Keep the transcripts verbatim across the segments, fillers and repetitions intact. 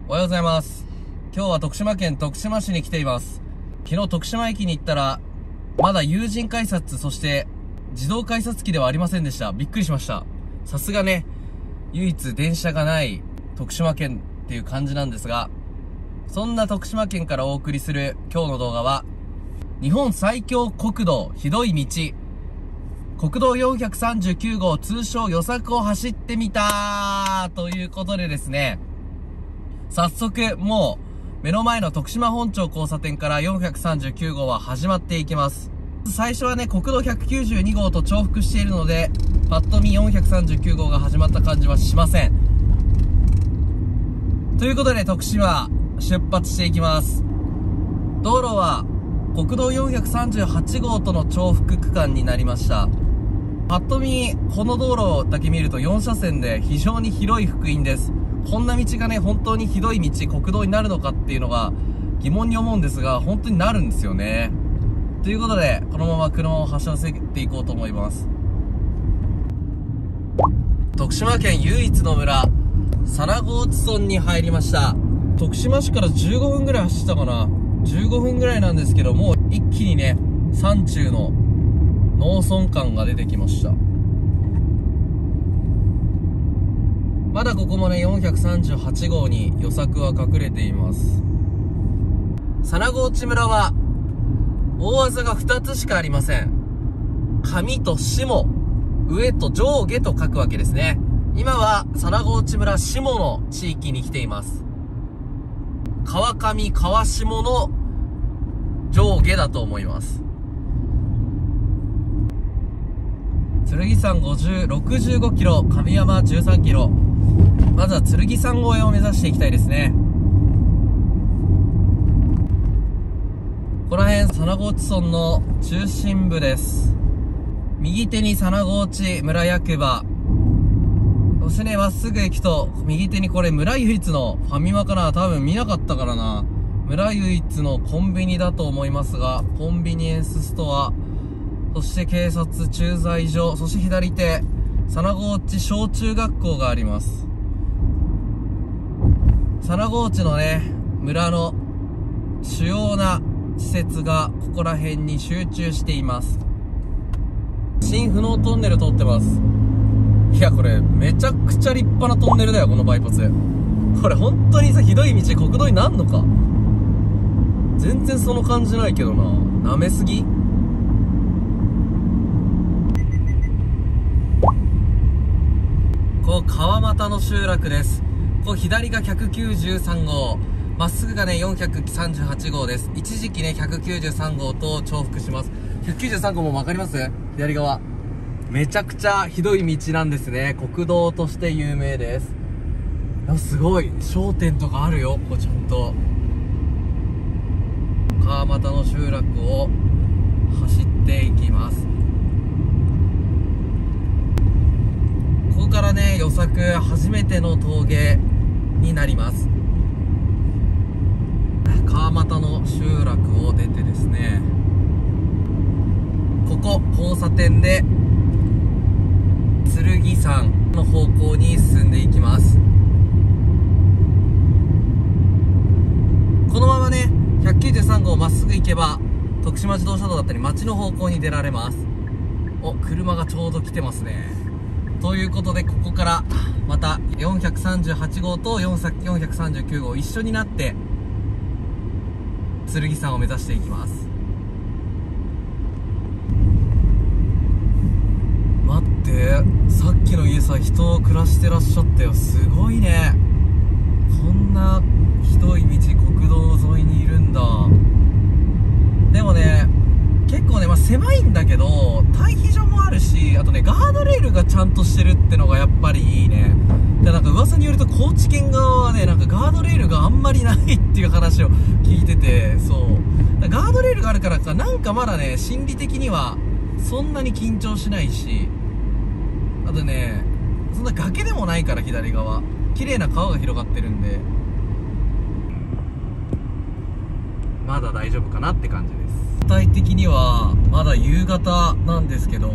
おはようございます。今日は徳島県徳島市に来ています。昨日徳島駅に行ったら、まだ有人改札、そして自動改札機ではありませんでした。びっくりしました。さすがね、唯一電車がない徳島県っていう感じなんですが、そんな徳島県からお送りする今日の動画は、日本最強国道ひどい道、国道よんひゃくさんじゅうきゅう号通称よさくを走ってみたということでですね、早速もう目の前の徳島本町交差点からよんひゃくさんじゅうきゅう号は始まっていきます。最初はね、国道ひゃくきゅうじゅうに号と重複しているので、パッと見よんひゃくさんじゅうきゅう号が始まった感じはしません。ということで徳島出発していきます。道路は国道よんひゃくさんじゅうはち号との重複区間になりました。パッと見この道路だけ見るとよん車線で非常に広い幅員です。こんな道がね、本当にひどい道、国道になるのかっていうのが疑問に思うんですが、本当になるんですよね。ということで、このまま車を走らせていこうと思います。徳島県唯一の村、佐那河内村に入りました。徳島市からじゅうごふんぐらい走ったかな。じゅうごふんぐらいなんですけど、もう一気にね、山中の農村感が出てきました。まだここもね、よんひゃくさんじゅうはち号によさくは隠れています。佐那河内村は、大技がふたつしかありません。上と下、上と上下と書くわけですね。今は佐那河内村下の地域に来ています。川上、川下の上下だと思います。剣山ごじゅう、ろくじゅうごキロ、神山じゅうさんキロ。まずは剣山越えを目指していきたいですね。ここら辺、佐那河内村の中心部です。右手に佐那河内村役場。そしてね、まっすぐ行くと、右手にこれ村唯一のファミマかな、多分見なかったからな。村唯一のコンビニだと思いますが、コンビニエンスストア、そして警察駐在所、そして左手、佐那河内小中学校があります。佐那河内のね、村の主要な施設がここら辺に集中しています。新不能トンネル通ってます。いや、これめちゃくちゃ立派なトンネルだよ、このバイパス。これ本当にさ、ひどい道国道になんのか。全然その感じないけどな。舐めすぎ。ここ川俣の集落です。ここ左がひゃくきゅうじゅうさん号、まっすぐがねよんひゃくさんじゅうはち号です。一時期ねひゃくきゅうじゅうさん号と重複します。ひゃくきゅうじゅうさん号もわかります？左側めちゃくちゃひどい道なんですね。国道として有名です。いや、すごい商店とかあるよ。ここちゃんと川俣の集落を走っていきます。ここからね、よさく初めての峠になります。川俣の集落を出てですね、ここ交差点で剣山の方向に進んでいきます。このままねひゃくきゅうじゅうさん号まっすぐ行けば徳島自動車道だったり町の方向に出られます。お、車がちょうど来てますね。ということで、ここからまたよんひゃくさんじゅうはち号とよんひゃくさんじゅうきゅう号一緒になって剣山を目指していきます。待って、さっきの家さ、人暮らしてらっしゃったよ。すごいね。こんなひどい道国道沿いにいるんだ。でもね、結構ね、まあ、狭いんだけど待避所もあるし、あとねガードレールがちゃんとしてるってのがやっぱりいいね。で、なんか噂によると高知県側はね、なんかガードレールがあんまりないっていう話を聞いてて、そうガードレールがあるからかなんかまだね、心理的にはそんなに緊張しないし、あとね、そんな崖でもないから、左側綺麗な川が広がってるんでまだ大丈夫かなって感じです。具体的にはまだ夕方なんですけど、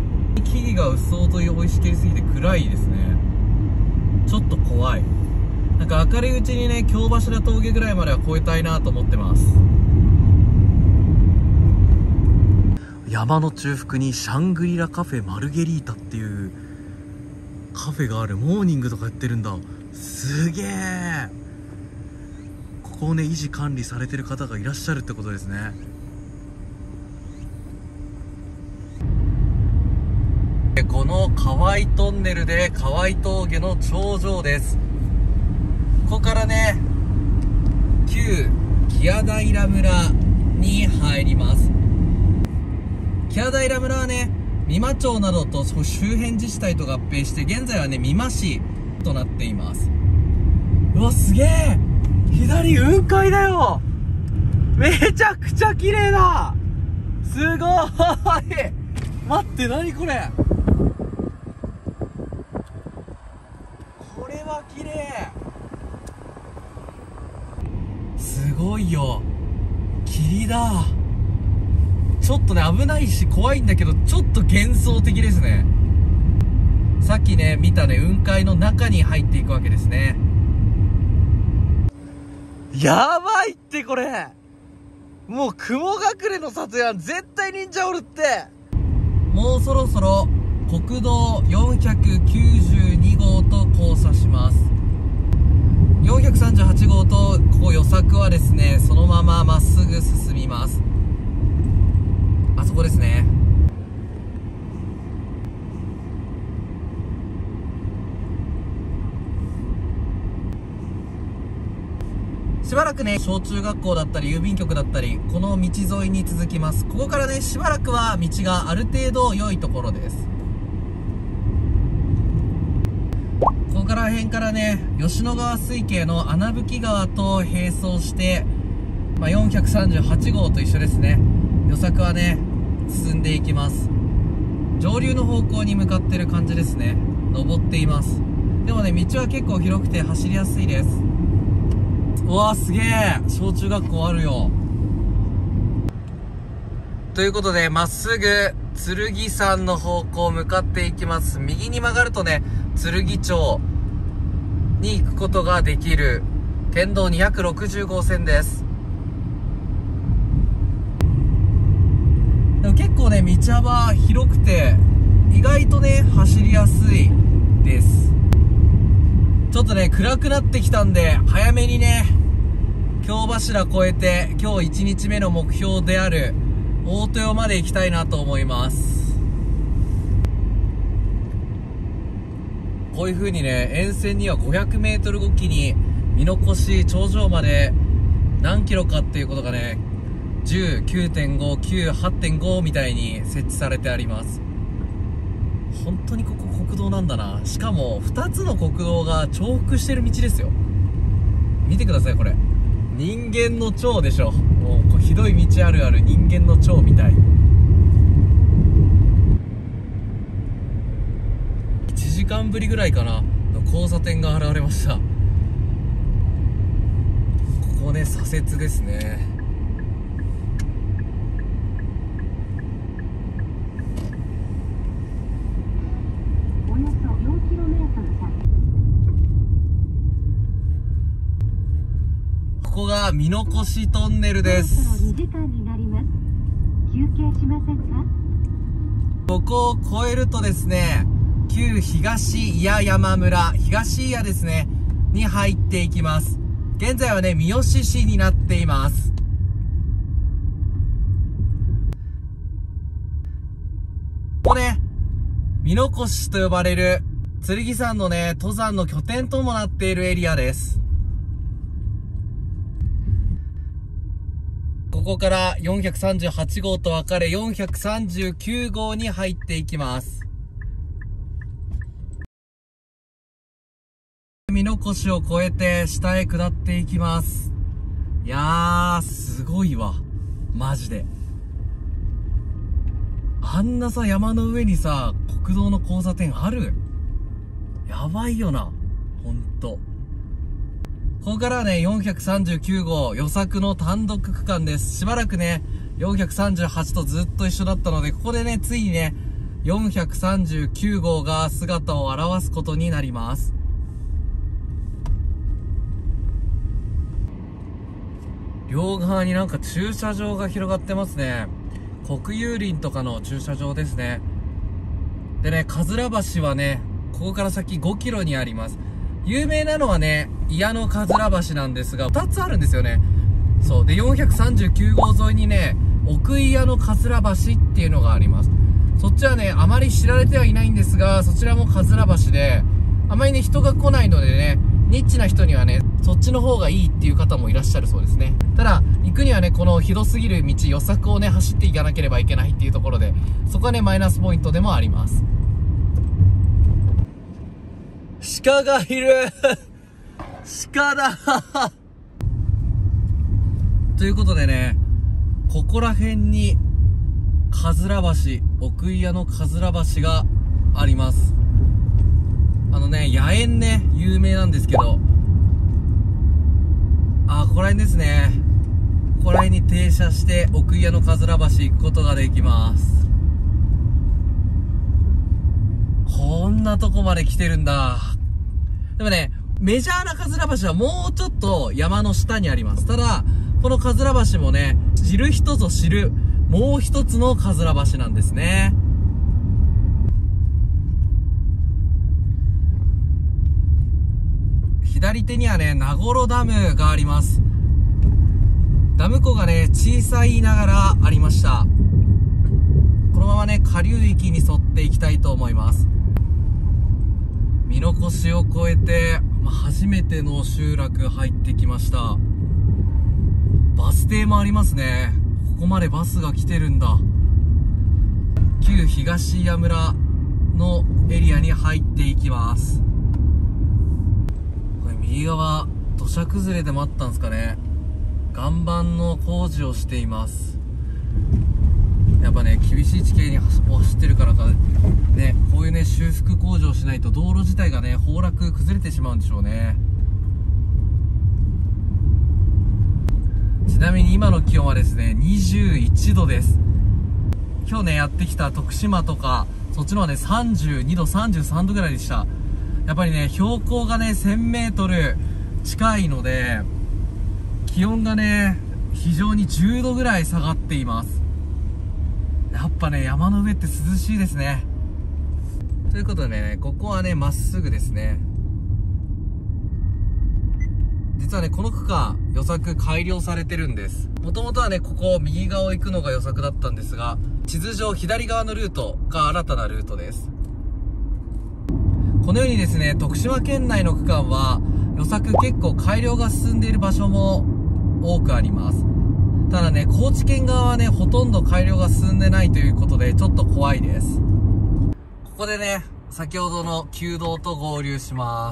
木々がうっそうと生い茂りすぎて暗いですね。ちょっと怖い。 なんか明るいうちにね、京柱峠ぐらいまでは越えたいなと思ってます。山の中腹にシャングリラカフェマルゲリータっていうカフェがある。モーニングとかやってるんだ。すげえ。ここをね、維持管理されてる方がいらっしゃるってことですね。この河合トンネルで河合峠の頂上です。ここからね、旧木屋平村に入ります。木屋平村はね、美馬町などと周辺自治体と合併して、現在はね、美馬市となっています。うわ、すげえ。左雲海だよ。めちゃくちゃ綺麗だ。すごい。待って、何これ。これは綺麗。すごいよ。霧だ。ちょっとね、危ないし怖いんだけど、ちょっと幻想的ですね。さっきね、見たね、雲海の中に入っていくわけですね。やばいってこれ。もう雲隠れの里やん。絶対忍者おるって。もうそろそろ国道よんひゃくきゅうじゅうにごうと交差します。よんひゃくさんじゅうはちごうとここ予策はですね、そのまままっすぐ進みます。あそこですね。しばらくね、小中学校だったり郵便局だったり、この道沿いに続きます。ここからね、しばらくは道がある程度良いところです。ここから辺からね、吉野川水系の穴吹川と並走して、まあ、よんひゃくさんじゅうはちごうと一緒ですね。予策はね、進んでいきます。上流の方向に向かってる感じですね。登っています。でもね、道は結構広くて走りやすいです。うわー、すげえ。小中学校あるよ。ということで、まっすぐ剣山の方向向かっていきます。右に曲がるとね、剣町に行くことができる県道にひゃくろくじゅうごうせんです。でも結構ね、道幅広くて意外とね、走りやすいです。ちょっとね、暗くなってきたんで、早めにね、京柱越えて、今日いちにちめの目標である大豊まで行きたいなと思います。こういう風にね、沿線にはごひゃくメートルごきに見残し頂上まで何キロかっていうことがね、じゅう、きゅうてんご、きゅう、はちてんご みたいに設置されてあります。本当にここ国道なんだな。しかもふたつの国道が重複してる道ですよ。見てください、これ。人間の腸でしょ。もうこうひどい道あるある人間の腸みたい。いちじかんぶりぐらいかなの交差点が現れました。ここね、左折ですね。ここが見残しトンネルです。 にじかんになります。休憩しませんか？ ここを越えるとですね、旧東祖谷山村、東祖谷ですね、に入っていきます。現在はね、三好市になっています。ここね、見残しと呼ばれる剣山のね、登山の拠点ともなっているエリアです。ここからよんひゃくさんじゅうはちごうと分かれよんひゃくさんじゅうきゅうごうに入っていきます。見残しを越えて下へ下っていきます。いやー、すごいわ。マジで。あんなさ、山の上にさ、国道の交差点ある？やばいよな。ほんと。ここからはね、よんひゃくさんじゅうきゅうごう予策の単独区間です。しばらくね、よんひゃくさんじゅうはちとずっと一緒だったので、ここでね、ついにね、よんひゃくさんじゅうきゅうごうが姿を現すことになります。 両側になんか駐車場が広がってますね。国有林とかの駐車場ですね。でね、かずら橋はね、ここから先ごキロにあります。有名なのはね、祖谷のかずら橋なんですが、ふたつあるんですよね。そう。で、よんひゃくさんじゅうきゅうごう沿いにね、奥祖谷のかずら橋っていうのがあります。そっちはね、あまり知られてはいないんですが、そちらもかずら橋で、あまりね、人が来ないのでね、ニッチな人にはね、そっちの方がいいっていう方もいらっしゃるそうですね。ただ、行くにはね、このひどすぎる道、予策をね、走っていかなければいけないっていうところで、そこはね、マイナスポイントでもあります。鹿がいる鹿だということでね、ここら辺に、かずら橋、奥祖谷のかずら橋があります。あのね、野猿ね、有名なんですけど、あ、ここら辺ですね。ここら辺に停車して、奥祖谷のかずら橋行くことができます。こんなとこまで来てるんだ。でもね、メジャーなかずら橋はもうちょっと山の下にあります。ただ、このかずら橋もね、知る人ぞ知る、もう一つのかずら橋なんですね。左手にはね、名頃ダムがあります。ダム湖がね、小さいながらありました。このままね、下流域に沿っていきたいと思います。見残しを越えて、まあ、初めての集落入ってきました。バス停もありますね。ここまでバスが来てるんだ。旧東谷村のエリアに入っていきます。これ右側、土砂崩れでもあったんですかね。岩盤の工事をしています。やっぱね、厳しい地形に走ってるからか、ね、こういうね、修復工事をしないと道路自体がね、崩落、崩れてしまうんでしょうね。ちなみに今の気温はですね、にじゅういちどです。今日ね、やってきた徳島とか、そっちのはね、さんじゅうにど、さんじゅうさんどぐらいでした。やっぱりね、標高がね、せんメートル近いので、気温がね、非常にじゅうどぐらい下がっています。やっぱね、山の上って涼しいですね。ということでね、ここはね、まっすぐですね。実はね、この区間、予策改良されてるんです。もともとはね、ここ、右側を行くのが予策だったんですが、地図上左側のルートが新たなルートです。このようにですね、徳島県内の区間は、予策結構改良が進んでいる場所も多くあります。ただね、高知県側はね、ほとんど改良が進んでないということで、ちょっと怖いです。ここでね、先ほどの旧道と合流します。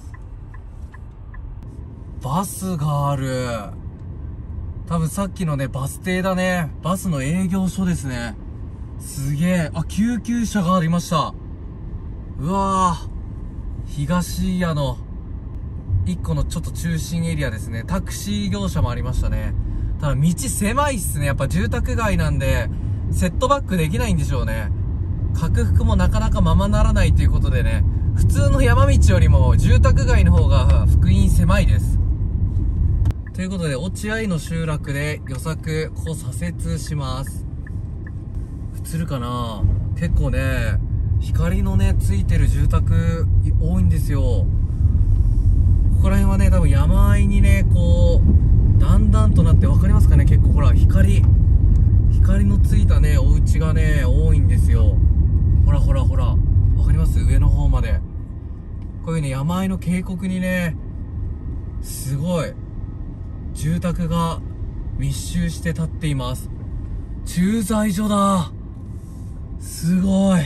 バスがある。多分さっきのね、バス停だね。バスの営業所ですね。すげえ。あ、救急車がありました。うわぁ。東谷の、一個のちょっと中心エリアですね。タクシー業者もありましたね。ただ道狭いっすね。やっぱ住宅街なんで、セットバックできないんでしょうね。拡幅もなかなかままならないということでね、普通の山道よりも住宅街の方が幅員狭いです。ということで、落合の集落で予策、ここ左折します。映るかな？結構ね、光のね、ついてる住宅多いんですよ。ここら辺はね、多分山あいにね、こう、だんだんとなって分かりますかね？結構ほら、光、光のついたね、お家がね、多いんですよ。ほらほらほら、分かります？上の方まで。こういうね、山あいの渓谷にね、すごい、住宅が密集して建っています。駐在所だ。すごい。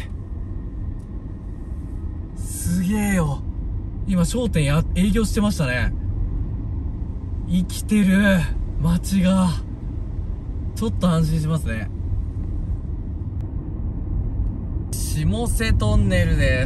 すげえよ。今商店や、営業してましたね。生きてる。街が。ちょっと安心しますね。下瀬トンネルです。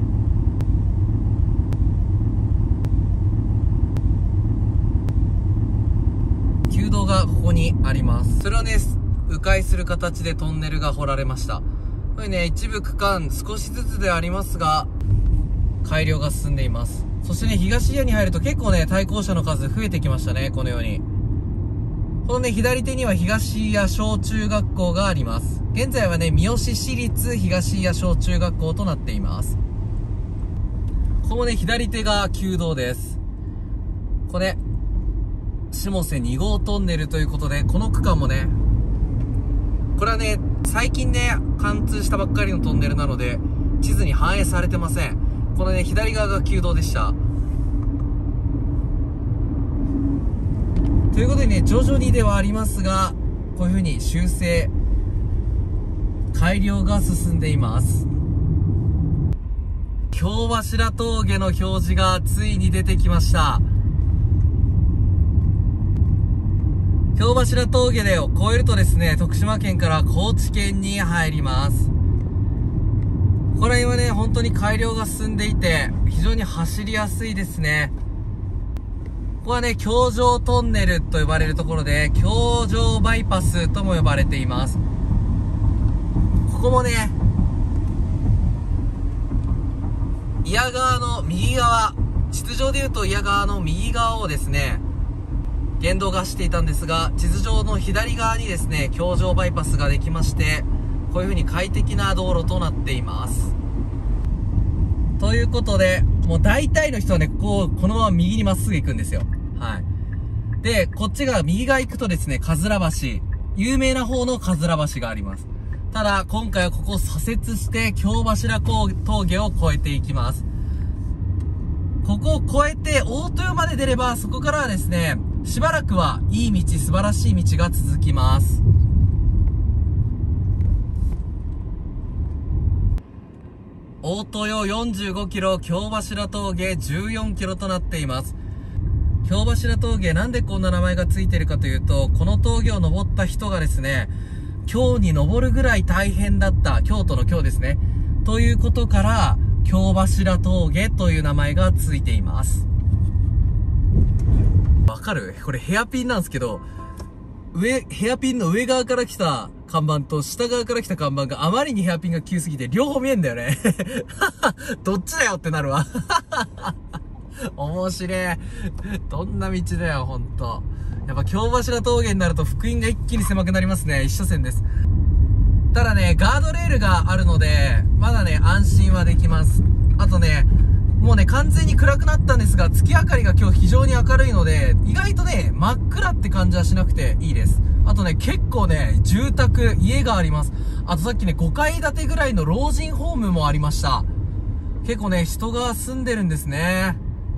旧道がここにあります。それをね、迂回する形でトンネルが掘られました。これね、一部区間少しずつでありますが、改良が進んでいます。そしてね、東谷に入ると結構ね、対向車の数増えてきましたね、このように。 このね、左手には東谷小中学校があります。現在はね、三好市立東谷小中学校となっています。ここもね、左手が旧道です。これ、下瀬に号トンネルということで、この区間もね、これはね、最近ね、貫通したばっかりのトンネルなので、地図に反映されてません。このね、左側が旧道でした。ということでね、徐々にではありますが、こういう風に修正、改良が進んでいます。京柱峠の表示がついに出てきました。京柱峠でを越えるとですね、徳島県から高知県に入ります。ここら辺はね、本当に改良が進んでいて、非常に走りやすいですね。ここはね、京上トンネルと呼ばれるところで、京上バイパスとも呼ばれています。ここもね、祖谷川の右側、地図上で言うと祖谷川の右側をですね、県道が走っていたんですが、地図上の左側にですね、京上バイパスができまして、こういう風に快適な道路となっています。ということで、もう大体の人はね、こう、このまま右にまっすぐ行くんですよ。はい。で、こっちが右側行くとですね、かずら橋。有名な方のかずら橋があります。ただ、今回はここを左折して、京柱峠を越えていきます。ここを越えて、大豊まで出れば、そこからはですね、しばらくはいい道、素晴らしい道が続きます。大豊よんじゅうごキロ、京柱峠じゅうよんキロとなっています。京柱峠、なんでこんな名前がついてるかというと、この峠を登った人がですね、京に登るぐらい大変だった、京都の京ですね。ということから、京柱峠という名前がついています。わかる？これヘアピンなんですけど、上、ヘアピンの上側から来た看板と下側から来た看板があまりにヘアピンが急すぎて両方見えんだよね。どっちだよってなるわ。面白い。どんな道だよ、ほんと。やっぱ京柱峠になると福音が一気に狭くなりますね。一車線です。ただね、ガードレールがあるので、まだね、安心はできます。あとね、もうね、完全に暗くなったんですが、月明かりが今日非常に明るいので、意外とね、真っ暗って感じはしなくていいです。あとね、結構ね、住宅、家があります。あとさっきね、ごかい建てぐらいの老人ホームもありました。結構ね、人が住んでるんですね。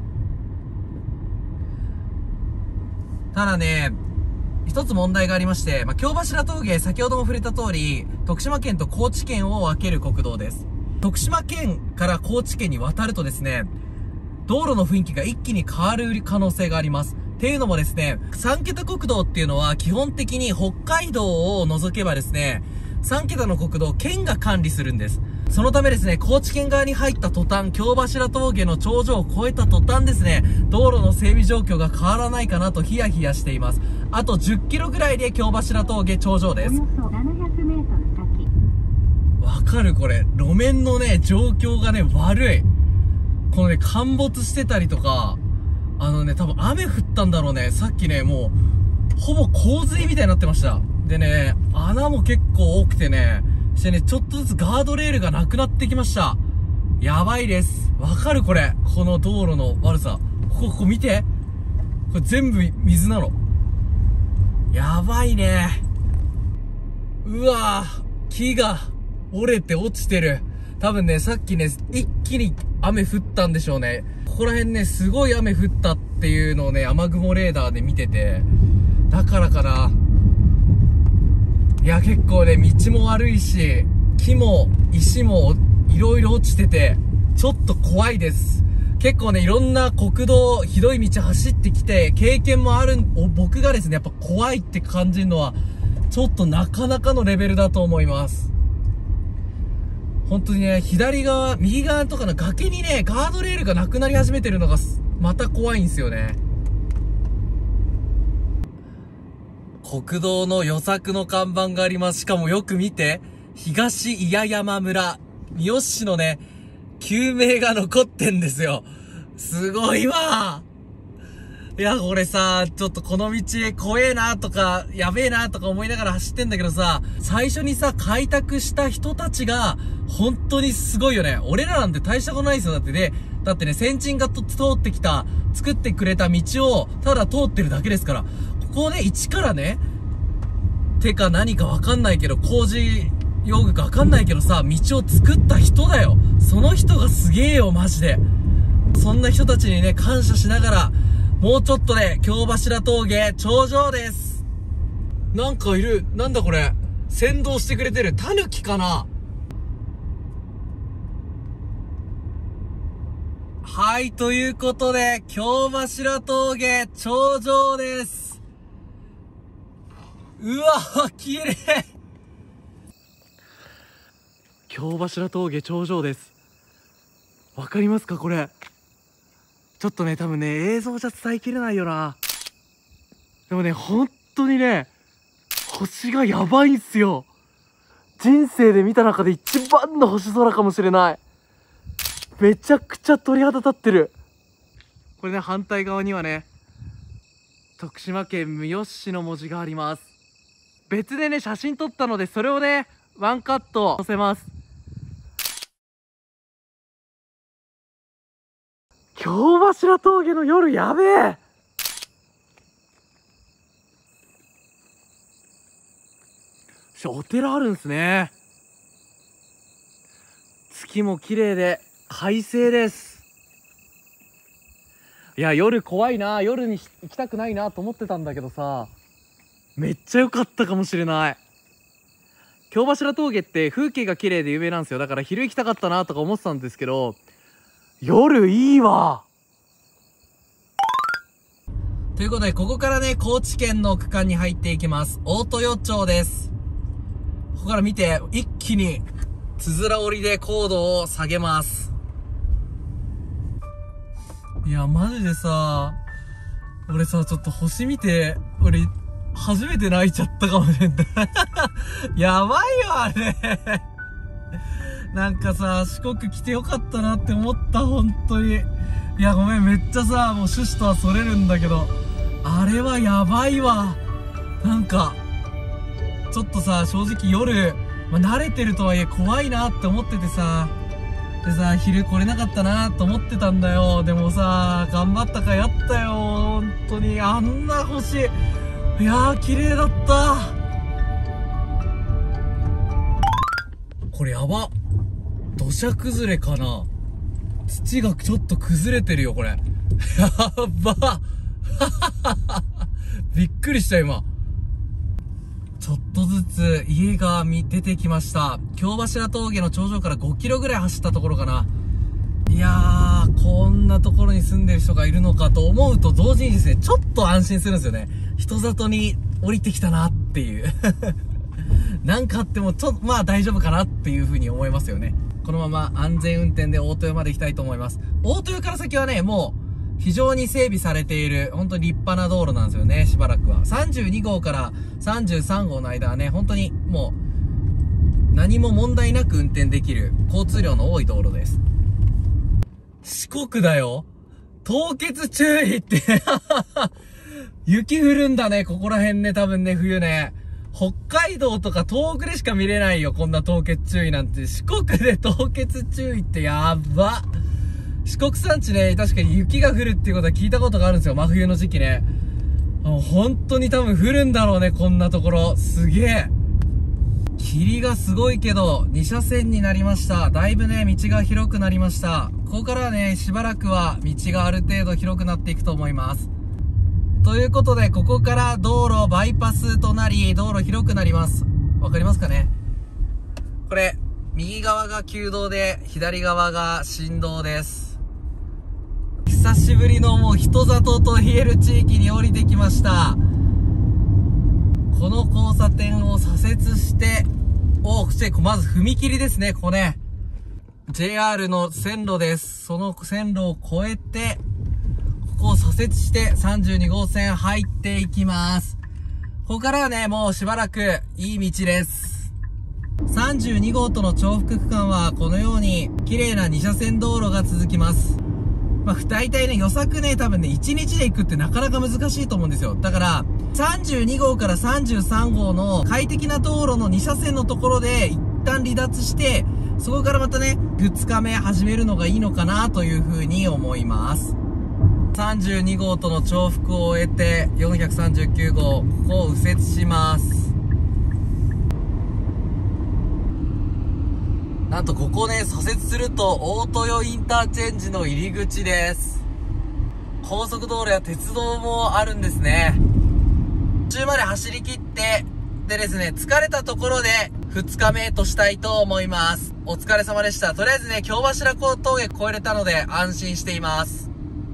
ただね、一つ問題がありまして、まあ、京柱峠、先ほども触れた通り、徳島県と高知県を分ける国道です。徳島県から高知県に渡るとですね、道路の雰囲気が一気に変わる可能性があります。っていうのもですね、さん桁国道っていうのは基本的に北海道を除けばですね、さん桁の国道、県が管理するんです。そのためですね、高知県側に入った途端、京柱峠の頂上を越えた途端ですね、道路の整備状況が変わらないかなとヒヤヒヤしています。あとじゅっキロぐらいで京柱峠頂上です。 およそななひゃくメートル先。 わかるこれ。路面のね、状況がね、悪い。このね、陥没してたりとか、あのね、多分雨降ったんだろうね。さっきね、もう、ほぼ洪水みたいになってました。でね、穴も結構多くてね、してね、ちょっとずつガードレールがなくなってきました。やばいです。わかるこれ。この道路の悪さ。ここ、ここ見て。これ全部水なの。やばいね。うわぁ、木が折れて落ちてる。多分ね、さっきね、一気に雨降ったんでしょうね。ここら辺ね、すごい雨降ったっていうのをね、雨雲レーダーで見てて。だからかな。いや、結構ね、道も悪いし、木も石もいろいろ落ちてて、ちょっと怖いです。結構ね、いろんな国道、ひどい道走ってきて、経験もある、僕がですね、やっぱ怖いって感じるのは、ちょっとなかなかのレベルだと思います。本当にね、左側、右側とかの崖にね、ガードレールがなくなり始めてるのが、また怖いんですよね。国道の予作の看板があります。しかもよく見て、東祖谷山村、三好市のね、旧名が残ってんですよ。すごいわ。 いや、俺さ、ちょっとこの道怖えなとか、やべえなとか思いながら走ってんだけどさ、最初にさ、開拓した人たちが、本当にすごいよね。俺らなんて大したことないですよ。だってね、だってね、先人がと通ってきた、作ってくれた道を、ただ通ってるだけですから。ここをね、一からね、てか何かわかんないけど、工事用具かわかんないけどさ、道を作った人だよ。その人がすげえよ、マジで。そんな人たちにね、感謝しながら、もうちょっとで、京柱峠、頂上です。なんかいる。なんだこれ。先導してくれてる。タヌキかな。はい、ということで、京柱峠、頂上です。うわぁ、綺麗。京柱峠、頂上です。わかりますかこれ。ちょっとね、多分ね、映像じゃ伝えきれないよな。でもね、本当にね、星がやばいんすよ。人生で見た中で一番の星空かもしれない。めちゃくちゃ鳥肌立ってる。これね、反対側にはね、徳島県三好市の文字があります。別でね、写真撮ったので、それをね、ワンカット載せます。京柱峠の夜やべえ。お寺あるんすね。月も綺麗で快晴です。いや、夜怖いな。夜に行きたくないなと思ってたんだけどさ、めっちゃ良かったかもしれない。京柱峠って風景が綺麗で有名なんですよ。だから昼行きたかったなとか思ってたんですけど、夜いいわ。ということで、ここからね、高知県の区間に入っていきます。大豊町です。ここから見て、一気に、つづら折りで高度を下げます。いや、マジでさ、俺さ、ちょっと星見て、俺、初めて泣いちゃったかもしれない。やばいよ、あれ。なんかさ、四国来てよかったなって思った、本当に。いや、ごめん、めっちゃさ、もう趣旨とはそれるんだけど、あれはやばいわ。なんか、ちょっとさ、正直夜、まあ、慣れてるとはいえ怖いなって思っててさ、でさ、昼来れなかったなと思ってたんだよ。でもさ、頑張ったかやったよ。本当に、あんな星。いやー、綺麗だった。これやば。土砂崩れかな。土がちょっと崩れてるよ、これ。やばびっくりした今。ちょっとずつ家が出てきました。京柱峠の頂上からごキロぐらい走ったところかな。いやー、こんなところに住んでる人がいるのかと思うと同時にですね、ちょっと安心するんですよね。人里に降りてきたなっていうなんかあってもちょっとまあ大丈夫かなっていう風に思いますよね。このまま安全運転で大豊まで行きたいと思います。大豊から先はね、もう非常に整備されている本当に立派な道路なんですよね。しばらくはさんじゅうにごうからさんじゅうさんごうの間はね、本当にもう何も問題なく運転できる交通量の多い道路です。四国だよ。凍結注意って雪降るんだね、ここら辺ね、多分ね、冬ね。北海道とか東北でしか見れないよ、こんな凍結注意なんて。四国で凍結注意ってやば。四国山地ね、確かに雪が降るっていうことは聞いたことがあるんですよ、真冬の時期ね。もう本当に多分降るんだろうね、こんなところ。すげえ。霧がすごいけど、に車線になりました。だいぶね、道が広くなりました。ここからはね、しばらくは道がある程度広くなっていくと思います。ということで、ここから道路バイパスとなり、道路広くなります。わかりますかね？これ、右側が旧道で、左側が新道です。久しぶりのもう人里と言える地域に降りてきました。この交差点を左折して、お、まず踏切ですね、ここね。ジェイアール の線路です。その線路を越えて、ここを左折してさんじゅうにごうせん入っていきます。ここからはね、もうしばらくいい道です。さんじゅうにごうとの重複区間はこのように綺麗なに車線道路が続きます。 まあ、大体ね、予策ね、多分ね、いちにちで行くってなかなか難しいと思うんですよ。だから、さんじゅうにごうからさんじゅうさんごうの快適な道路のにしゃせんのところで一旦離脱して、そこからまたね、ふつかめ始めるのがいいのかなというふうに思います。さんじゅうにごうとの重複を終えて、よんひゃくさんじゅうきゅうごう、ここを右折します。なんとここね、左折すると大豊インターチェンジの入り口です。高速道路や鉄道もあるんですね。途中まで走り切って、でですね、疲れたところでふつかめとしたいと思います。お疲れ様でした。とりあえずね、京柱峠越えれたので安心しています。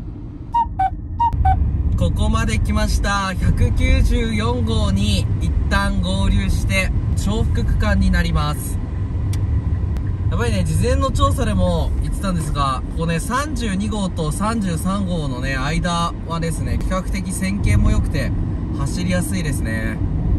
ここまで来ました。ひゃくきゅうじゅうよんごうに一旦合流して、重複区間になります。やっぱりね、事前の調査でも言ってたんですが、ここね、さんじゅうにごうとさんじゅうさんごうのね、間はですね、比較的線形も良くて、走りやすいですね。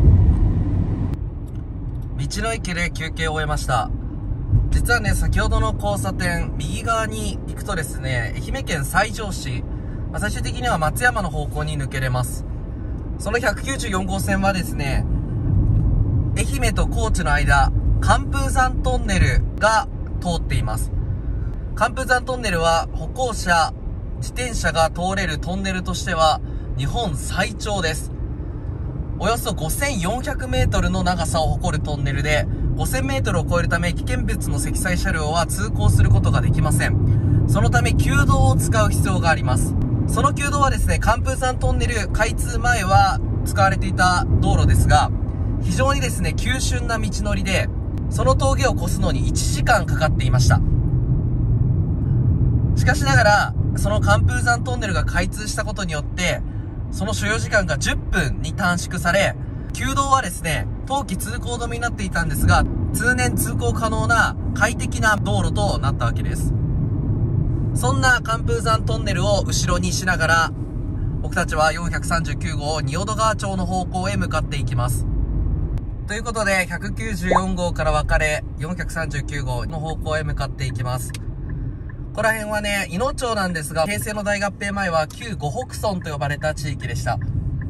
道の駅で休憩を終えました。実はね、先ほどの交差点、右側に行くとですね、愛媛県西条市、まあ、最終的には松山の方向に抜けれます。そのひゃくきゅうじゅうよんごうせんはですね、愛媛と高知の間、寒風山トンネルが通っています。寒風山トンネルは歩行者、自転車が通れるトンネルとしては日本最長です。およそごせんよんひゃくメートルの長さを誇るトンネルで、ごせんメートルを超えるため危険物の積載車両は通行することができません。そのため旧道を使う必要があります。その旧道はですね、寒風山トンネル開通前は使われていた道路ですが、非常にですね、急峻な道のりで、その峠を越すのにいちじかんかかっていました。しかしながら、その寒風山トンネルが開通したことによって、その所要時間がじゅっぷんに短縮され、旧道はですね、冬季通行止めになっていたんですが、通年通行可能な快適な道路となったわけです。そんな寒風山トンネルを後ろにしながら、僕たちはよんひゃくさんじゅうきゅうごう仁淀川町の方向へ向かっていきます。ということで、ひゃくきゅうじゅうよんごうから分かれ、よんひゃくさんじゅうきゅうごうの方向へ向かっていきます。ここら辺はね、伊野町なんですが、平成の大合併前は旧五北村と呼ばれた地域でした。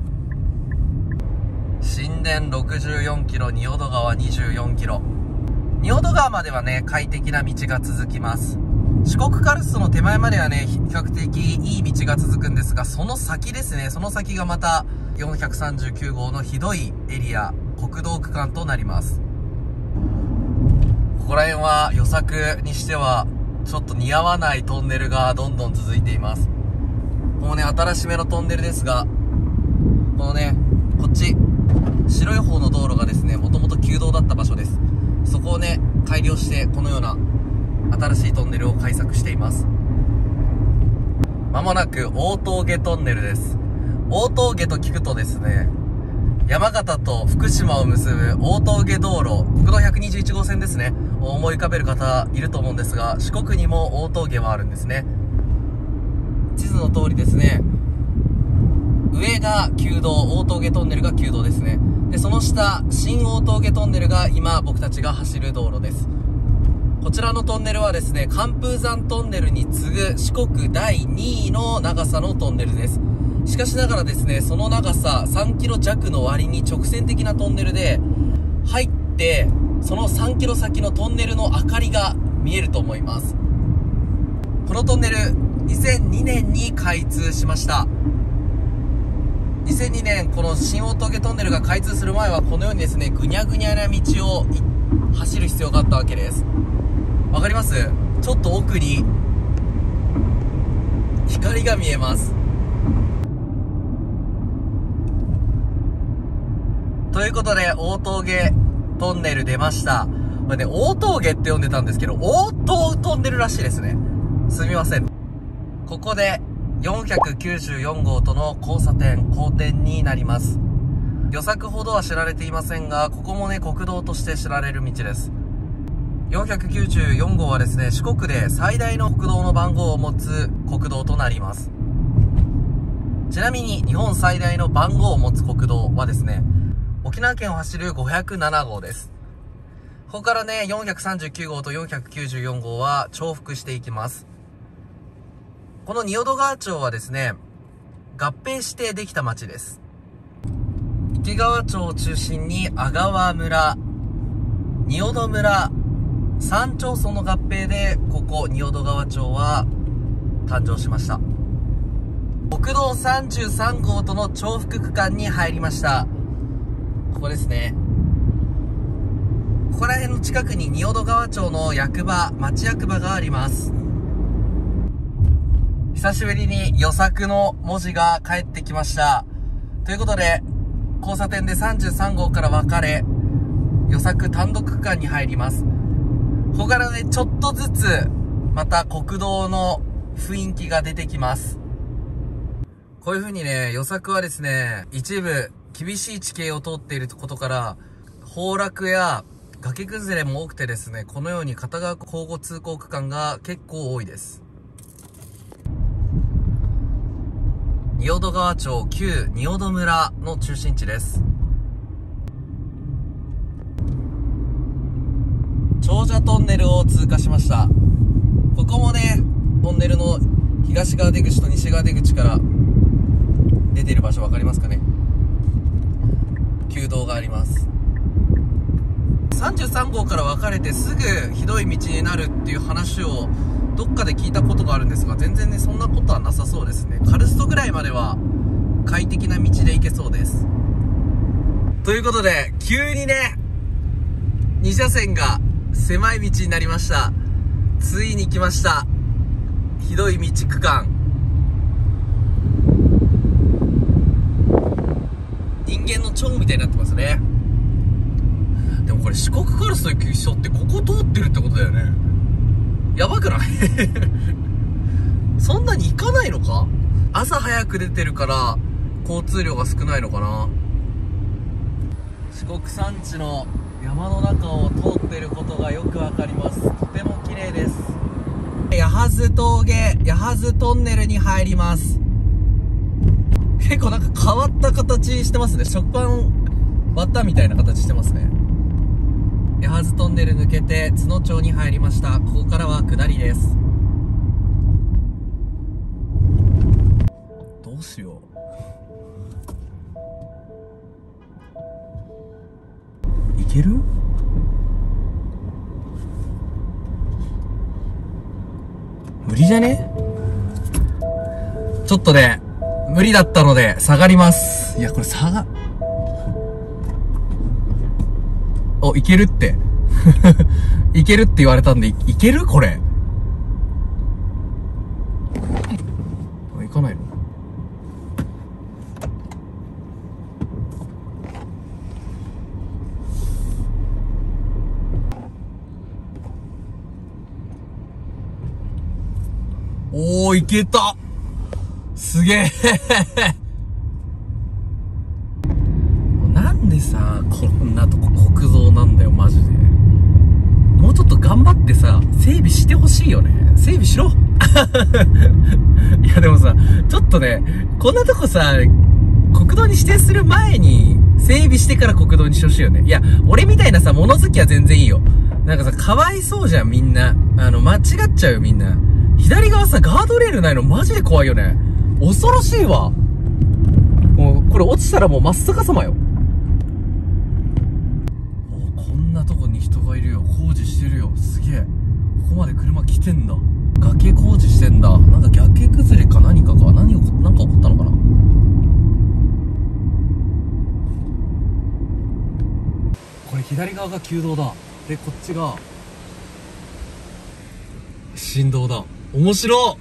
新田ろくじゅうよんキロ、仁淀川にじゅうよんキロ。仁淀川まではね、快適な道が続きます。四国カルストの手前まではね、比較的いい道が続くんですが、その先ですね、その先がまたよんひゃくさんじゅうきゅうごうのひどいエリア、国道区間となります。ここら辺は予策にしてはちょっと似合わないトンネルがどんどん続いています。このね、新しめのトンネルですが、このね、こっち白い方の道路がですね、もともと旧道だった場所です。そこをね、改良してこのような新しいトンネルを開削しています。まもなく大峠トンネルです。大峠と聞くとですね、山形と福島を結ぶ大峠道路、国道ひゃくにじゅういちごうせんですね、思い浮かべる方いると思うんですが、四国にも大峠はあるんですね。地図の通りですね、上が旧道、大峠トンネルが旧道ですね。で、その下、新大峠トンネルが今僕たちが走る道路です。こちらのトンネルはですね、寒風山トンネルに次ぐ四国だいにいの長さのトンネルです。しかしながらですね、その長ささんキロじゃくの割に直線的なトンネルで、入って、そのさんキロ先のトンネルの明かりが見えると思います。このトンネル、にせんにねんに開通しました。にせんにねん、この新大峠トンネルが開通する前は、このようにですね、ぐにゃぐにゃな道を走る必要があったわけです。わかります？ちょっと奥に、光が見えます。ということで、大峠トンネル出ました。これね、大峠って呼んでたんですけど、大峠トンネルらしいですね。すみません。ここで、よんひゃくきゅうじゅうよんごうとの交差点、交点になります。予策ほどは知られていませんが、ここもね、国道として知られる道です。よんひゃくきゅうじゅうよんごうはですね、四国で最大の国道の番号を持つ国道となります。ちなみに、日本最大の番号を持つ国道はですね、沖縄県を走るごひゃくななごうです。ここからね、よんひゃくさんじゅうきゅうごうとよんひゃくきゅうじゅうよんごうは重複していきます。 この仁淀川町はですね、合併してできた町です。池川町を中心に阿川村、仁淀村、さん町村の合併で、ここ仁淀川町は誕生しました。国道さんじゅうさん号との重複区間に入りました。ここですね。ここら辺の近くに仁淀川町の役場、町役場があります。久しぶりに予作の文字が返ってきました。ということで、交差点でさんじゅうさん号から分かれ、予作単独区間に入ります。ここからね、ちょっとずつ、また国道の雰囲気が出てきます。こういう風にね、予作はですね、一部厳しい地形を通っていることから、崩落や崖崩れも多くてですね、このように片側交互通行区間が結構多いです。仁淀川町旧仁淀村の中心地です。長者トンネルを通過しました。ここもね、トンネルの東側出口と西側出口から出ている場所分かりますかね。旧道があります。さんじゅうさん号から分かれてすぐひどい道になるっていう話をどっかで聞いたことがあるんですが、全然ね、そんなことはなさそうですね。カルストぐらいまでは快適な道で行けそうです。ということで、急にね、に車線が狭い道になりました。ついに来ました。ひどい道区間。人間の腸みたいになってますね。でもこれ四国カルスト行く人ってここ通ってるってことだよね。やばくないそんなに行かないのか。朝早く出てるから交通量が少ないのかな。四国山地の山の中を通っていることがよくわかります。とても綺麗です。八幡峠、八幡トンネルに入ります。結構なんか変わった形してますね。食パン割ったみたいな形してますね。八幡トンネル抜けて津野町に入りました。ここからは下りです。どうしよう。いける？無理じゃね？ちょっとね、無理だったので下がります。いや、これ下が、お、いけるって。いけるって言われたんで、い、いけるこれ。いかないの？おー、いけた！すげえなんでさ、こんなとこ国道なんだよ、マジで。もうちょっと頑張ってさ、整備してほしいよね。整備しろいやでもさ、ちょっとね、こんなとこさ、国道に指定する前に、整備してから国道にしてほしいよね。いや、俺みたいなさ、物好きは全然いいよ。なんかさ、かわいそうじゃん、みんな。あの、間違っちゃうよ、みんな。左側さ、ガードレールないのマジで怖いよね。恐ろしいわ。もう、これ落ちたらもう真っ逆さまよ。お、こんなとこに人がいるよ。工事してるよ。すげえ。ここまで車来てんだ。崖工事してんだ。なんか崖崩れか何かか。何を、なんか起こったのかな。これ左側が旧道だ。で、こっちが、新道だ。面白っ。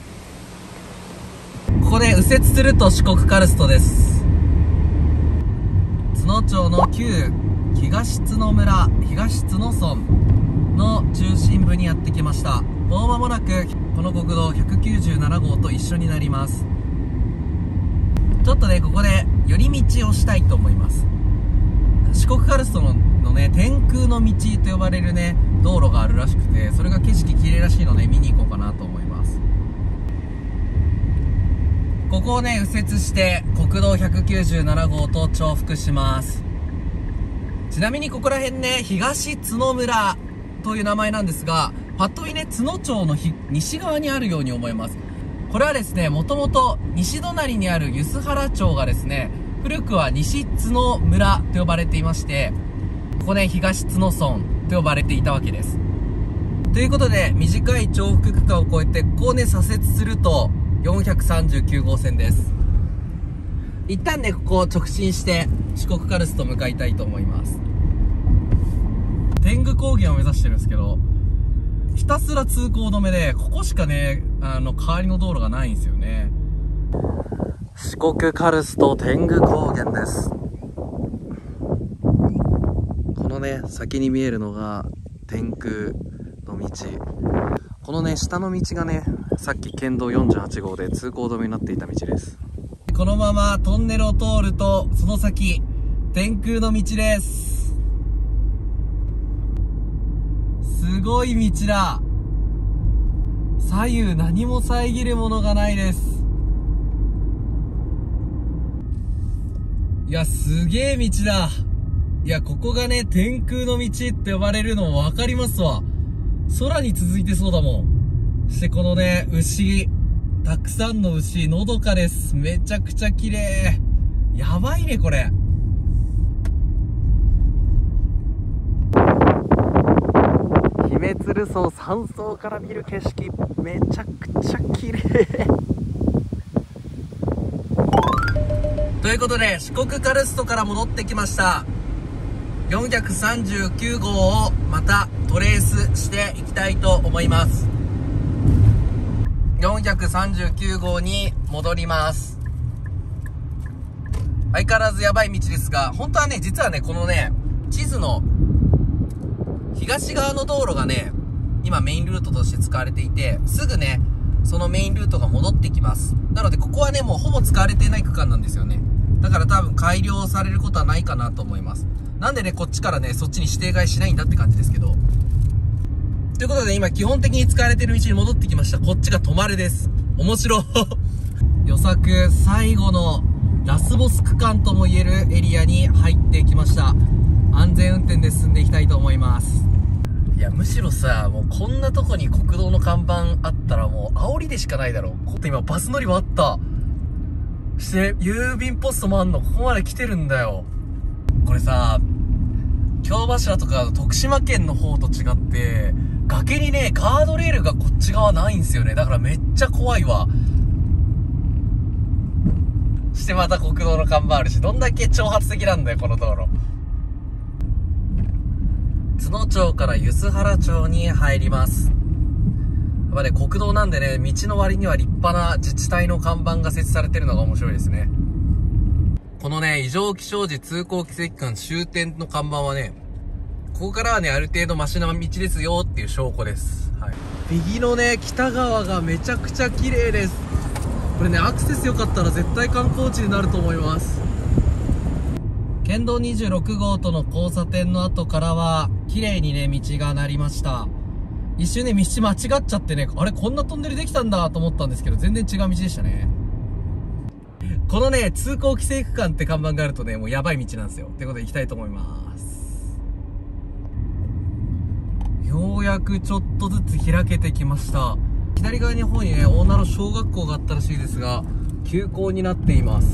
ここで右折すると四国カルストです。津野町の旧東津野村、東津野村の中心部にやってきました。もう間もなくこの国道ひゃくきゅうじゅうなな号と一緒になります。ちょっとね、ここで寄り道をしたいと思います。四国カルストののね、天空の道と呼ばれるね、道路があるらしくて、それが景色綺麗らしいので見に行こうかなと思います。ここをね、右折して国道ひゃくきゅうじゅうなな号と重複します。ちなみにここら辺ね、東津野村という名前なんですが、パッと見ね、津野町の西側にあるように思います。 これはですね、もともと西隣にある梼原町がですね、古くは西津野村と呼ばれていまして、ここね、東津野村と呼ばれていたわけです。ということで、短い重複区間を越えて、ここをね、左折すると、よんひゃくさんじゅうきゅうごうせんです。一旦ね、ここを直進して、四国カルスト向かいたいと思います。天狗高原を目指してるんですけど、ひたすら通行止めで、ここしかね、あの、代わりの道路がないんですよね。四国カルスト天狗高原です。このね、先に見えるのが天空の道。このね、下の道がね、さっき県道よんじゅうはちごうで通行止めになっていた道です。このままトンネルを通ると、その先、天空の道です。すごい道だ。左右何も遮るものがないです。いや、すげえ道だ。いや、ここがね、天空の道って呼ばれるのもわかりますわ。空に続いてそうだもん。そしてこのね、牛。たくさんの牛、のどかです。めちゃくちゃ綺麗。やばいね、これ。姫鶴荘山荘から見る景色、めちゃくちゃ綺麗。ということで、四国カルストから戻ってきました。よんひゃくさんじゅうきゅうごうをまたトレースしていきたいと思います。よんひゃくさんじゅうきゅうごうに戻ります。相変わらずやばい道ですが、本当はね、実はね、このね、地図の東側の道路がね、今メインルートとして使われていて、すぐね、そのメインルートが戻ってきます。なので、ここはね、もうほぼ使われていない区間なんですよね。だから多分改良されることはないかなと思います。なんでね、こっちからね、そっちに指定買いしないんだって感じですけど。ということで、今基本的に使われている道に戻ってきました。こっちが止まれです。面白い。予測最後のラスボス区間とも言えるエリアに入ってきました。安全運転で進んでいきたいと思います。いや、むしろさ、もうこんなとこに国道の看板あったらもう煽りでしかないだろ。こって今バス乗り場あった。そして郵便ポストもあんの。ここまで来てるんだよ。これさ、京柱とか徳島県の方と違って、崖にね、ガードレールがこっち側ないんですよね。だからめっちゃ怖いわ。そしてまた国道の看板あるし、どんだけ挑発的なんだよ、この道路。津野町から梼原町に入ります。やっぱね、国道なんでね、道の割には立派な自治体の看板が設置されてるのが面白いですね。このね、異常気象時通行規制期間終点の看板はね、ここからはね、ある程度マシな道ですよっていう証拠です。はい。右のね、北側がめちゃくちゃ綺麗です。これね、アクセス良かったら絶対観光地になると思います。県道にじゅうろくごうとの交差点の後からは、綺麗にね、道がなりました。一瞬ね、道間違っちゃってね、あれ、こんなトンネルできたんだと思ったんですけど、全然違う道でしたね。このね、通行規制区間って看板があるとね、もうやばい道なんですよ。ということで行きたいと思います。ようやくちょっとずつ開けてきました。左側の方にね、大名の小学校があったらしいですが、休校になっています。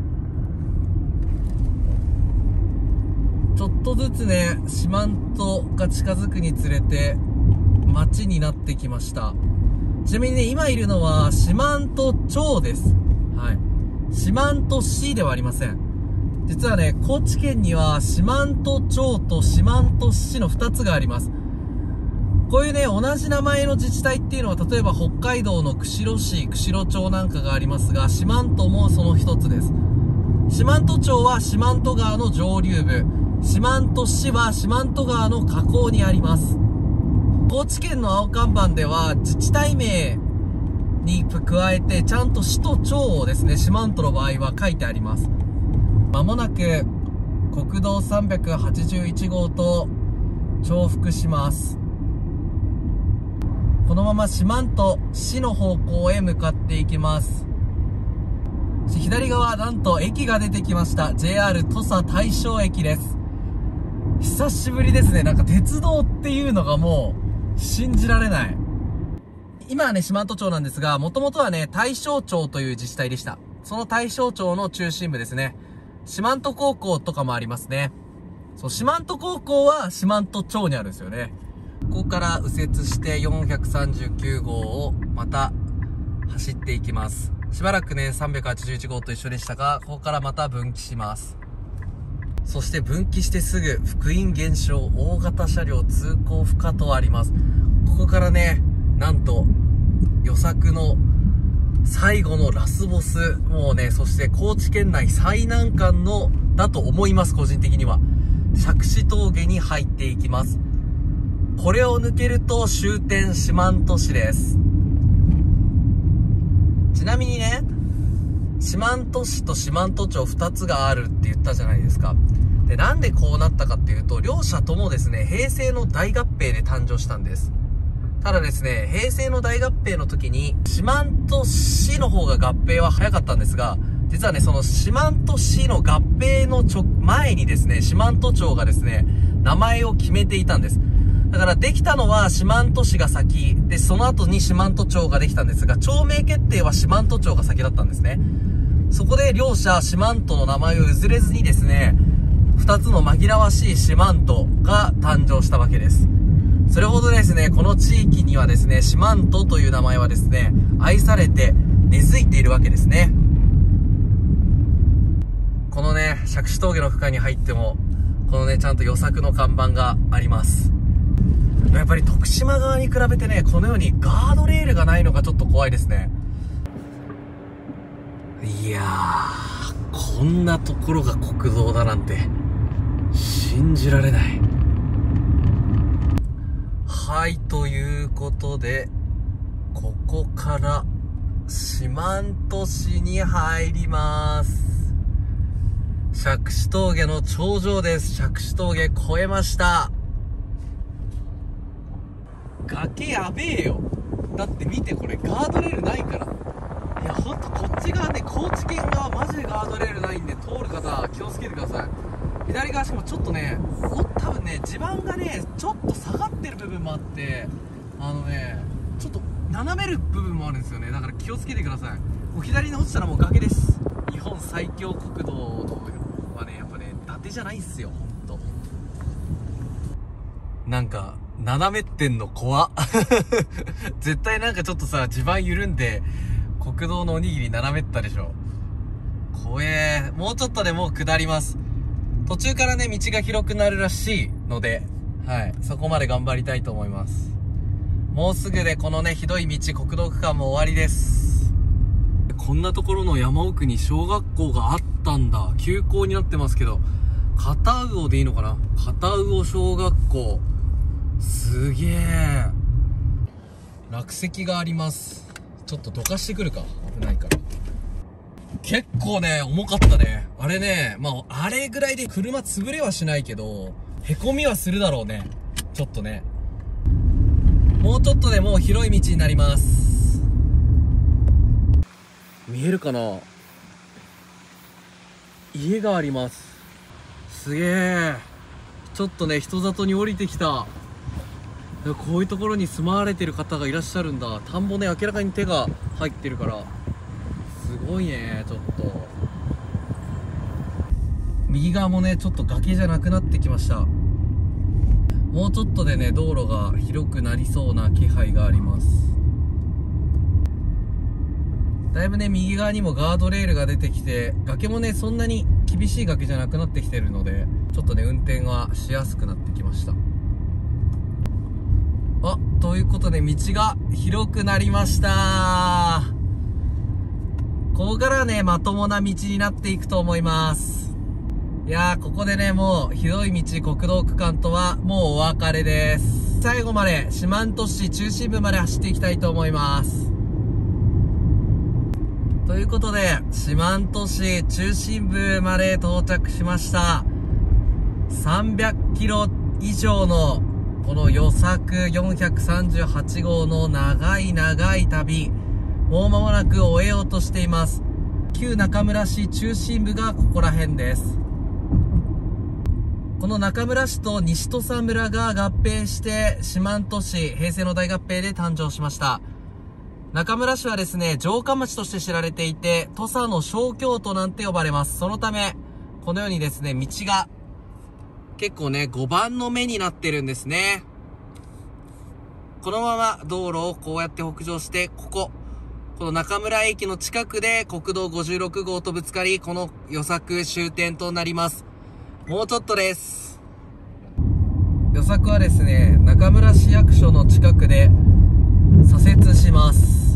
ちょっとずつね、四万十が近づくにつれて、街になってきました。ちなみにね、今いるのは四万十町です。はい。四万十市ではありません。実はね、高知県には四万十町と四万十市の二つがあります。こういうね、同じ名前の自治体っていうのは、例えば北海道の釧路市、釧路町なんかがありますが、四万十もその一つです。四万十町は四万十川の上流部、四万十市は四万十川の河口にあります。高知県の青看板では、自治体名に加えて、ちゃんと市と町をですね、四万十の場合は書いてあります。まもなく、国道さんびゃくはちじゅういちごうと重複します。このまま四万十市の方向へ向かっていきます。左側、なんと駅が出てきました。ジェイアール 土佐大正駅です。久しぶりですね。なんか鉄道っていうのがもう信じられない。 今はね、四万十町なんですが、もともとはね、大正町という自治体でした。その大正町の中心部ですね。四万十高校とかもありますね。そう、四万十高校は四万十町にあるんですよね。ここから右折してよんひゃくさんじゅうきゅうごうをまた走っていきます。しばらくね、さんびゃくはちじゅういちごうと一緒でしたが、ここからまた分岐します。そして分岐してすぐ、福音現象大型車両通行不可とあります。ここからね、なんと、予作の最後のラスボス、もうね、そして高知県内最難関の、だと思います、個人的には。杓子峠に入っていきます。これを抜けると終点四万十市です。ちなみにね、四万十市と四万十町二つがあるって言ったじゃないですか。で、なんでこうなったかっていうと、両者ともですね、平成の大合併で誕生したんです。ただですね、平成の大合併の時に、四万十市の方が合併は早かったんですが、実はね、その四万十市の合併のちょ、前にですね、四万十町がですね、名前を決めていたんです。だからできたのは四万十市が先、で、その後に四万十町ができたんですが、町名決定は四万十町が先だったんですね。そこで両者四万十の名前を譲れずにですね、二つの紛らわしい四万十が誕生したわけです。それほどですね、この地域にはですね、四万十という名前はですね、愛されて根付いているわけですね。このね、杓子峠の区間に入っても、このね、ちゃんと予作の看板があります。やっぱり徳島側に比べてね、このようにガードレールがないのがちょっと怖いですね。いやー、こんなところが国道だなんて、信じられない。はい、ということで、ここから四万十市に入ります。杓子峠の頂上です。杓子峠越えました。崖やべえよ。だって見て、これガードレールないから。いや、ほんとこっち側ね、高知県側マジでガードレールないんで、通る方気をつけてください。左側しかもちょっとね、お多分ね、地盤がね、ちょっと下がってる部分もあって、あのね、ちょっと斜める部分もあるんですよね。だから気をつけてください。もう左に落ちたらもう崖です。日本最強国道のはね、やっぱね、伊達じゃないっすよ、ほんと。なんか、斜めってんの怖っ。絶対なんかちょっとさ、地盤緩んで、国道のおにぎり斜めったでしょ。怖え。もうちょっとでもう下ります。途中からね、道が広くなるらしいので、はい。そこまで頑張りたいと思います。もうすぐでこのね、ひどい道、国道区間も終わりです。こんなところの山奥に小学校があったんだ。休校になってますけど、片魚でいいのかな？片魚小学校。すげえ。落石があります。ちょっとどかしてくるか。危ないから。結構ね、重かったね。あれね、まあ、あれぐらいで車潰れはしないけど、凹みはするだろうね。ちょっとね。もうちょっとでもう広い道になります。見えるかな？家があります。すげえ。ちょっとね、人里に降りてきた。こういうところに住まわれてる方がいらっしゃるんだ。田んぼね、明らかに手が入ってるから。すごいね、ちょっと。右側もね、ちょっと崖じゃなくなってきました。もうちょっとでね、道路が広くなりそうな気配があります。だいぶね、右側にもガードレールが出てきて、崖もね、そんなに厳しい崖じゃなくなってきてるので、ちょっとね、運転はしやすくなってきました。あ、ということで道が広くなりました。ここからね、まともな道になっていくと思います。いやー、ここでね、もう、広い道、国道区間とは、もうお別れです。最後まで、四万十市中心部まで走っていきたいと思います。ということで、四万十市中心部まで到着しました。さんびゃくキロ以上の、この予作よんひゃくさんじゅうはちごうの長い長い旅、もう間もなく終えようとしています。旧中村市中心部がここら辺です。この中村市と西土佐村が合併して四万十市、平成の大合併で誕生しました。 中村市はですね、城下町として知られていて、土佐の小京都なんて呼ばれます。そのため、このようにですね、道が結構ね、ごばんの目になってるんですね。このまま道路をこうやって北上して、ここ、この中村駅の近くで国道ごじゅうろくごうとぶつかり、この与作終点となります。もうちょっとです。与作はですね、中村市役所の近くで左折します。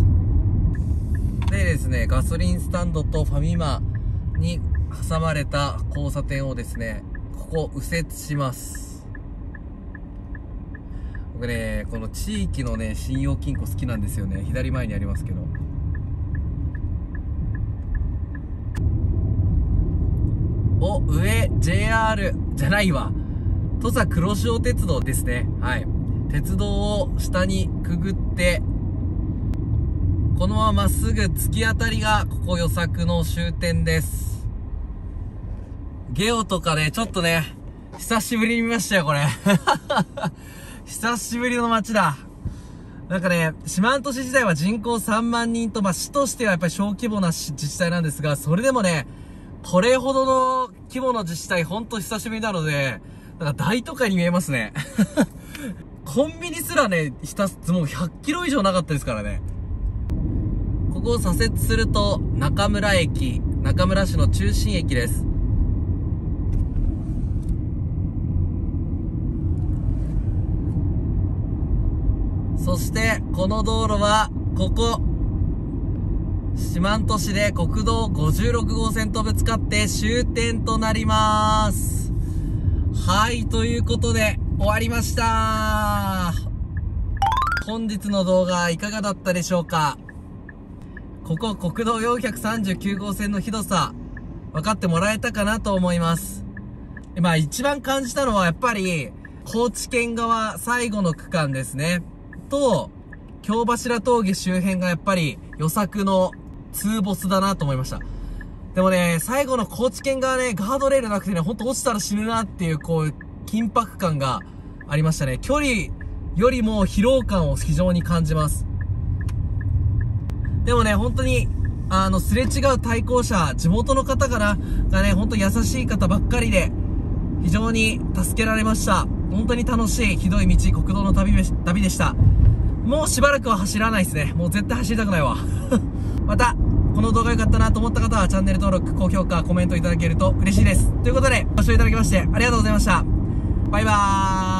でですね、ガソリンスタンドとファミマに挟まれた交差点をですね、ここ右折します。僕ね、この地域のね、信用金庫好きなんですよね。左前にありますけど。お、上、ジェイアール じゃないわ。土佐黒潮鉄道ですね。はい。鉄道を下にくぐって、このまままっすぐ突き当たりが、ここ与作の終点です。ゲオとかね、ちょっとね、久しぶりに見ましたよ、これ。久しぶりの街だ。なんかね、四万十市自体は人口さんまんにんと、まあ、市としてはやっぱり小規模な自治体なんですが、それでもね、これほどの規模の自治体、ほんと久しぶりなので、なんか大都会に見えますね。コンビニすらね、ひたす、もうひゃっキロ以上なかったですからね。ここを左折すると、中村駅、中村市の中心駅です。そして、この道路は、ここ、四万十市で国道ごじゅうろくごうせんとぶつかって終点となります。はい、ということで、終わりました。本日の動画いかがだったでしょうか。ここ国道よんひゃくさんじゅうきゅうごうせんの広さ、分かってもらえたかなと思います。まあ一番感じたのはやっぱり、高知県側最後の区間ですね。と、京柱峠周辺がやっぱり与作のツーボスだなと思いました。でもね、最後の高知県側ね、ガードレールなくてね、ほんと落ちたら死ぬなっていう、こう、緊迫感がありましたね。距離よりも疲労感を非常に感じます。でもね、本当に、あの、すれ違う対向車、地元の方かな、がね、本当優しい方ばっかりで、非常に助けられました。本当に楽しい、ひどい道、国道の旅で、旅でした。もうしばらくは走らないですね。もう絶対走りたくないわ。また、この動画良かったなと思った方はチャンネル登録、高評価、コメントいただけると嬉しいです。ということで、ご視聴いただきましてありがとうございました。バイバーイ。